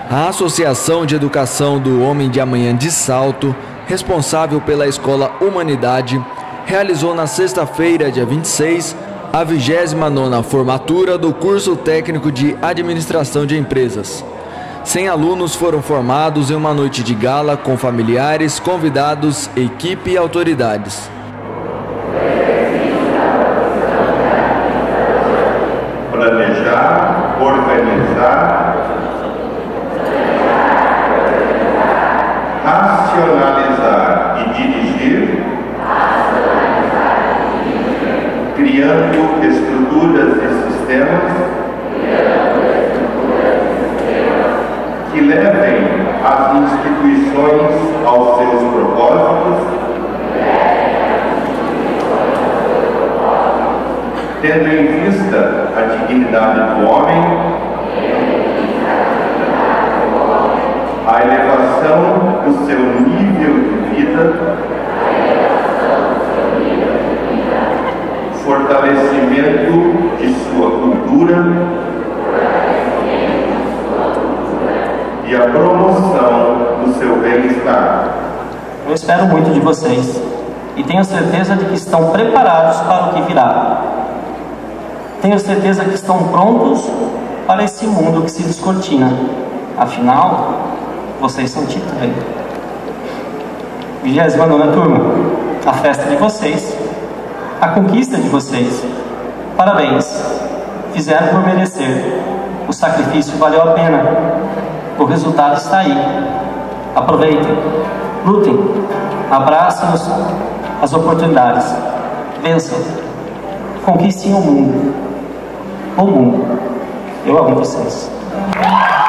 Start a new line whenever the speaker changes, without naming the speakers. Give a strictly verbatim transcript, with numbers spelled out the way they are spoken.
A Associação de Educação do Homem de Amanhã de Salto, responsável pela Escola Humanidade, realizou na sexta-feira, dia vinte e seis, a vigésima nona formatura do curso técnico de Administração de Empresas. cem alunos foram formados em uma noite de gala com familiares, convidados, equipe e autoridades.
Planejar, organizar, racionalizar e dirigir, criando estruturas e sistemas que levem as instituições aos seus propósitos, tendo em vista a dignidade do homem, a elevação do seu nível de vida, fortalecimento de sua cultura e a promoção do seu bem-estar.
Eu espero muito de vocês e tenho certeza de que estão preparados para o que virá. Tenho certeza que estão prontos para esse mundo que se descortina. Afinal, vocês são título. vigésima nona turma, a festa de vocês, a conquista de vocês. Parabéns, fizeram por merecer. O sacrifício valeu a pena. O resultado está aí. Aproveitem, lutem, abracem as oportunidades, vençam, conquistem o mundo. O mundo. Eu amo vocês.